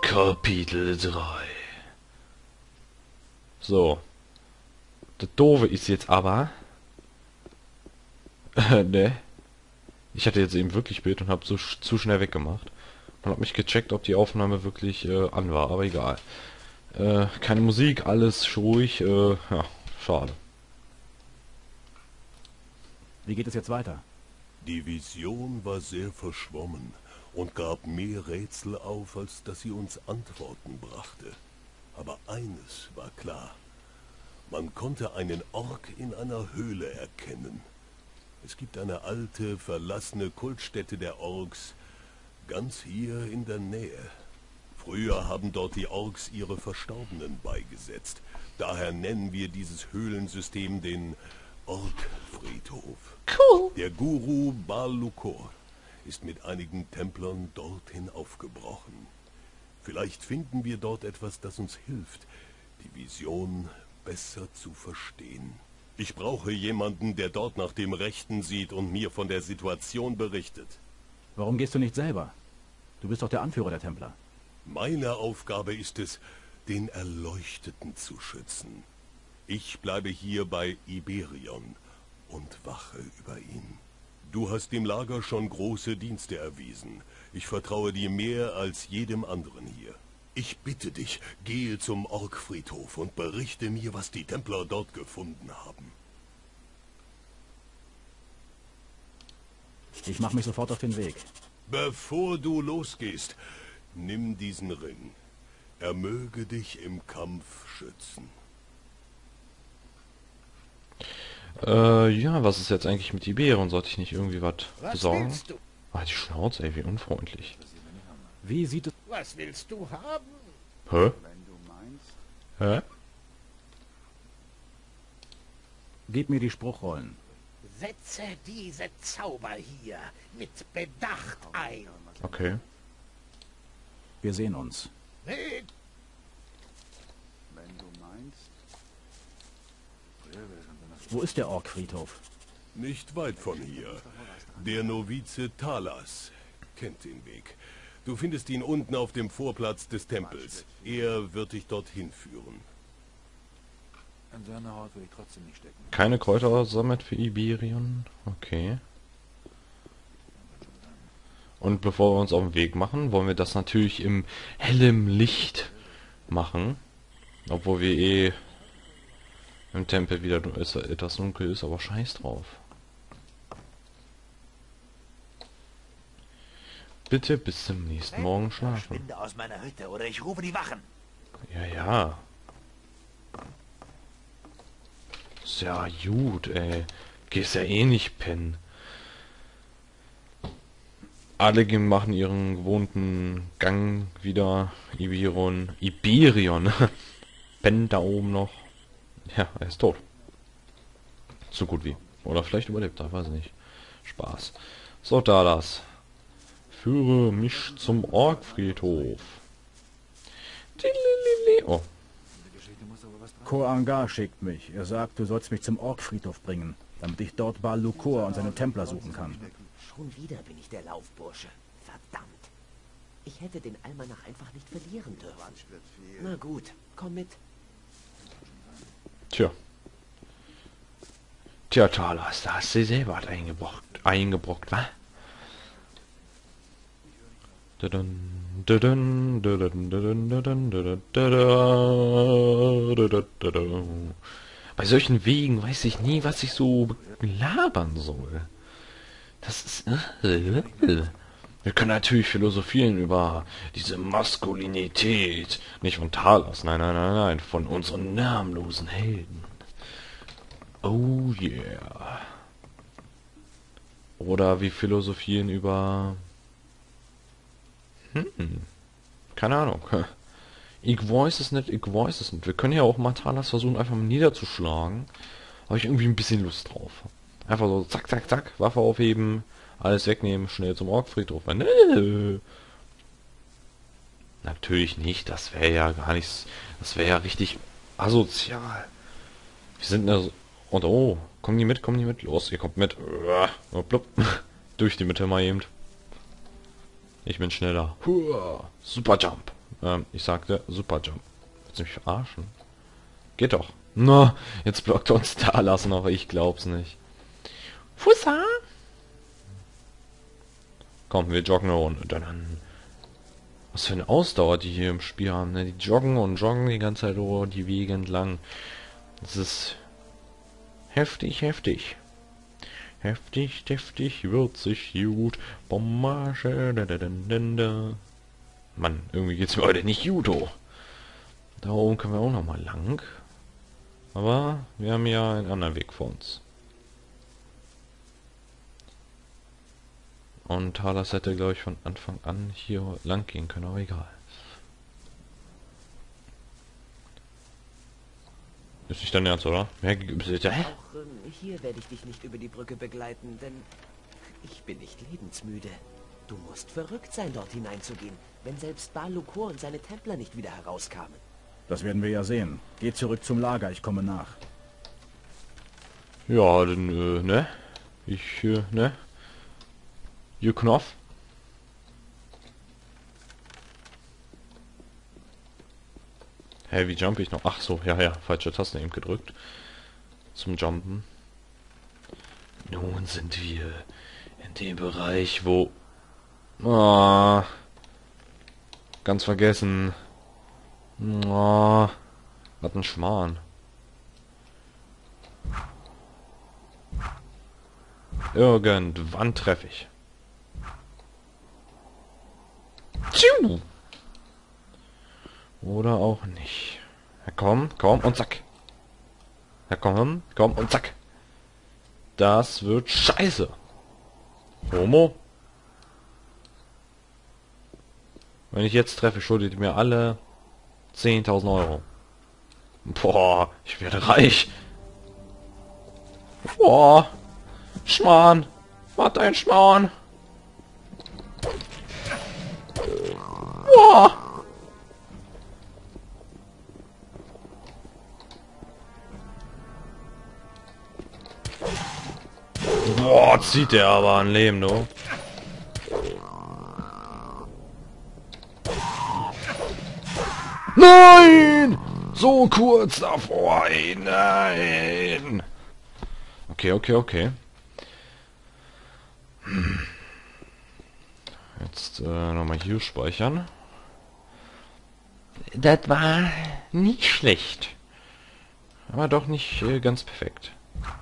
Kapitel 3. So. Das Doofe ist jetzt aber... ne? Ich hatte jetzt eben wirklich Bild und habe so zu schnell weggemacht. Und habe mich gecheckt, ob die Aufnahme wirklich an war, aber egal. Keine Musik, alles ruhig, ja, schade. Wie geht es jetzt weiter? Die Vision war sehr verschwommen und gab mehr Rätsel auf, als dass sie uns Antworten brachte. Aber eines war klar. Man konnte einen Ork in einer Höhle erkennen. Es gibt eine alte, verlassene Kultstätte der Orks, ganz hier in der Nähe. Früher haben dort die Orks ihre Verstorbenen beigesetzt. Daher nennen wir dieses Höhlensystem den Orkfriedhof. Cool. Der Guru Bal-Lukor ist mit einigen Templern dorthin aufgebrochen. Vielleicht finden wir dort etwas, das uns hilft, die Vision besser zu verstehen. Ich brauche jemanden, der dort nach dem Rechten sieht und mir von der Situation berichtet. Warum gehst du nicht selber? Du bist doch der Anführer der Templer. Meine Aufgabe ist es, den Erleuchteten zu schützen. Ich bleibe hier bei Iberion und wache über ihn. Du hast dem Lager schon große Dienste erwiesen. Ich vertraue dir mehr als jedem anderen hier. Ich bitte dich, gehe zum Orkfriedhof und berichte mir, was die Templer dort gefunden haben. Ich mache mich sofort auf den Weg. Bevor du losgehst, nimm diesen Ring. Er möge dich im Kampf schützen. Ja, was ist jetzt eigentlich mit Iberion? Sollte ich nicht irgendwie was besorgen? Willst du? Ah, die Schnauze, ey, wie unfreundlich. Wie sieht es... Was willst du haben? Hä? Wenn du meinst. Hä? Gib mir die Spruchrollen. Setze diese Zauber hier mit Bedacht ein. Okay. Wir sehen uns. Nee, Wenn du meinst. Wo ist der Orkfriedhof? Nicht weit von hier. Der Novize Talas kennt den Weg. Du findest ihn unten auf dem Vorplatz des Tempels. Er wird dich dorthin führen. An seiner Haut will ich trotzdem nicht stecken. Keine Kräuter sammelt für Iberion. Okay. Und bevor wir uns auf den Weg machen, wollen wir das natürlich im hellem Licht machen. Obwohl wir eh im Tempel wieder etwas dunkel ist, aber scheiß drauf. Bitte bis zum nächsten Morgen schlafen. verschwinde aus meiner Hütte oder ich rufe die Wachen. Ja, ja. Ist ja gut, ey. Gehst ja eh nicht pennen. Alle machen ihren gewohnten Gang wieder. Iberion. Pennt da oben noch. Ja, er ist tot. So gut wie. Oder vielleicht überlebt er, weiß ich nicht. Spaß. So, Talas. Führe mich zum Orkfriedhof. Oh. Koh-Angar schickt mich. Er sagt, du sollst mich zum Orkfriedhof bringen, damit ich dort Bal-Lukor und seine Templer suchen kann. Schon wieder bin ich der Laufbursche. Verdammt. Ich hätte den Almanach einfach nicht verlieren dürfen. Na gut, komm mit. Tja. Tja, Talas, da hast du selber was eingebrockt, wa? Bei solchen Wegen weiß ich nie, was ich so labern soll. Das ist... Wir können natürlich philosophieren über diese Maskulinität. Nicht von Talas, nein, nein, nein, nein. Von unseren namenlosen Helden. Oh yeah. Oder wir philosophieren über... Keine Ahnung. Ich weiß es nicht, ich weiß es nicht. Wir können ja auch mal Talas versuchen, einfach mal niederzuschlagen. Habe ich irgendwie ein bisschen Lust drauf. Einfach so, zack, zack, zack, Waffe aufheben, alles wegnehmen, schnell zum Orkfriedhof. Nö. Natürlich nicht, das wäre ja gar nichts, das wäre ja richtig asozial. Wir sind da so, und oh, kommen die mit, los, ihr kommt mit. Blub. Durch die Mitte mal eben. Ich bin schneller. Super Jump. Ich sagte Superjump. Willst du mich verarschen? Geht doch. Na, jetzt blockt uns da lassen, aber ich glaub's nicht. Fussa! Komm, wir joggen eine Runde. Dann. Was für eine Ausdauer die hier im Spiel haben, ne? Die joggen und joggen die ganze Zeit die Wege entlang. Das ist heftig, heftig. Heftig, deftig, würzig, gut. Bombage, Mann, irgendwie geht's mir heute nicht gut, oh. Da oben können wir auch noch mal lang. Aber wir haben ja einen anderen Weg vor uns. Und Talas hätte, glaube ich, von Anfang an hier lang gehen können, aber egal. Ist nicht dein Ernst, oder? Auch hier werde ich dich nicht über die Brücke begleiten, denn ich bin nicht lebensmüde. Du musst verrückt sein, dort hineinzugehen, wenn selbst Balukor und seine Templer nicht wieder herauskamen. Das werden wir ja sehen. Geh zurück zum Lager, ich komme nach. Ja, dann, ne? Ich, ne? You Knopf. Hä, wie jump ich noch? Ach so, ja, falsche Taste eben gedrückt. Zum Jumpen. Nun sind wir in dem Bereich, wo... Ah, ganz vergessen. Ah, was ein Schmarrn. Irgendwann treffe ich. Tschiu! Oder auch nicht. Ja, komm und zack. Ja, komm und zack. Das wird scheiße. Homo. Wenn ich jetzt treffe, schuldet ihr mir alle 10.000 Euro. Boah, ich werde reich. Boah. Schmarrn. Was ein Schmarrn. Boah. Boah, zieht der aber ein Leben, du. Nein! So kurz davor, ey, nein! Okay. Jetzt nochmal hier speichern. Das war nicht schlecht. Aber doch nicht ganz perfekt.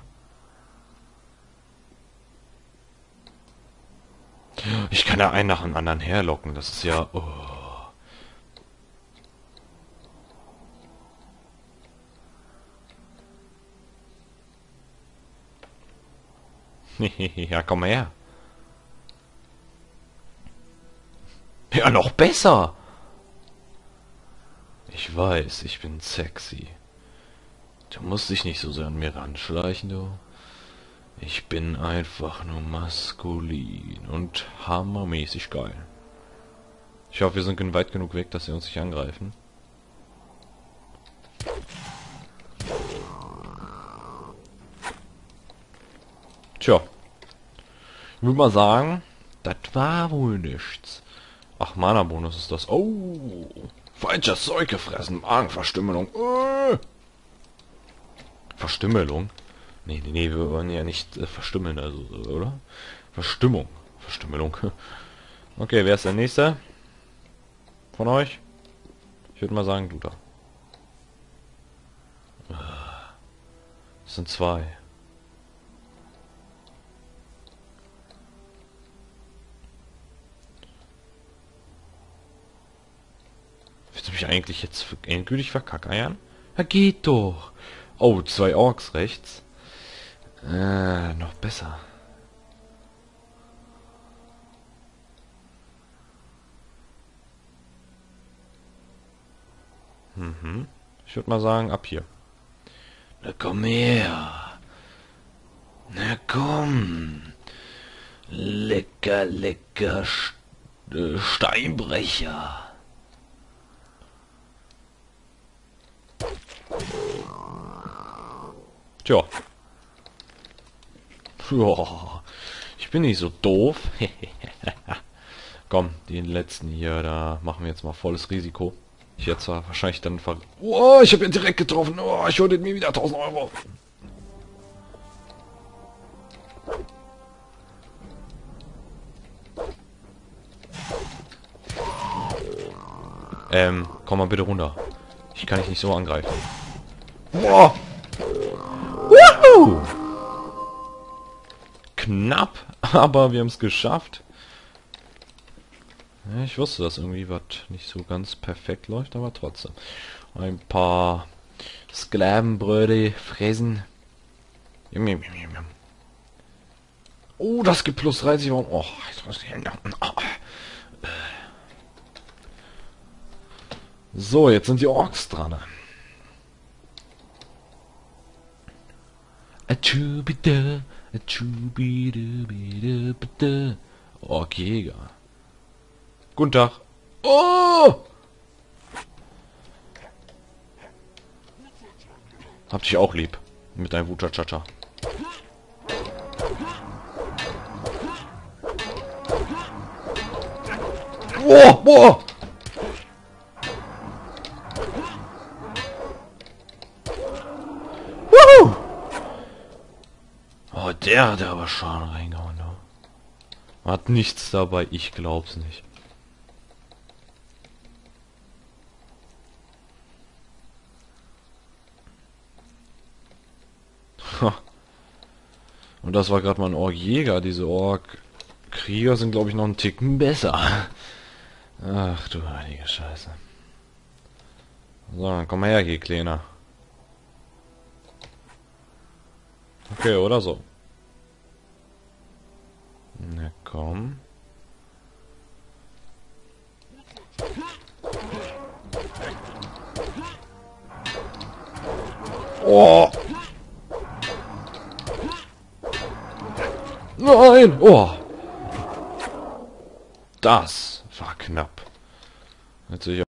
Ich kann da einen nach dem anderen herlocken. Das ist ja... Oh. Ja, komm mal her. Ja, noch besser. Ich weiß, ich bin sexy. Du musst dich nicht so sehr an mir ranschleichen, du. Ich bin einfach nur maskulin und hammermäßig geil. Ich hoffe, wir sind weit genug weg, dass sie uns nicht angreifen. Tja. Ich würde mal sagen, das war wohl nichts. Ach, Mana-Bonus ist das. Oh, falsches Zeug gefressen. Magenverstümmelung. Verstümmelung? Nee, wir wollen ja nicht verstümmeln, also, oder? Verstümmelung. Okay, wer ist der Nächste? Von euch? Ich würde mal sagen, du da. Das sind zwei. Willst du mich eigentlich jetzt endgültig verkackeiern? Ja, geht doch. Oh, 2 Orks rechts. Noch besser. Ich würde mal sagen, ab hier. Na komm her. Na komm. Lecker Steinbrecher. Tja. Ja, ich bin nicht so doof. Komm, den letzten hier, da machen wir jetzt mal volles Risiko. Ich jetzt zwar wahrscheinlich dann Oh, ich habe ihn direkt getroffen. Oh, ich hole mir wieder 1000 Euro. Komm mal bitte runter. Ich kann dich nicht so angreifen. Boah. Woohoo! Knapp, aber wir haben es geschafft. Ja, ich wusste, dass irgendwie was nicht so ganz perfekt läuft, aber trotzdem. Ein paar Sklavenbröte fressen. Oh, das gibt plus 30. Oh, so, jetzt sind die Orks dran. Orkjäger. Guten Tag. Oh! Hab dich auch lieb. Mit deinem Wutschatschatscha. Boah, boah! Woohoo! Oh, der hat aber Schaden reingehauen. Ne? Hat nichts dabei, ich glaub's nicht. Und das war gerade mal ein Ork-Jäger. Diese Ork-Krieger sind, glaube ich, noch einen Ticken besser. Ach du heilige Scheiße. So, dann komm mal her hier, Kleiner. Okay, oder so. Na komm. Oh! Nein! Oh! Das war knapp. Jetzt sehe ich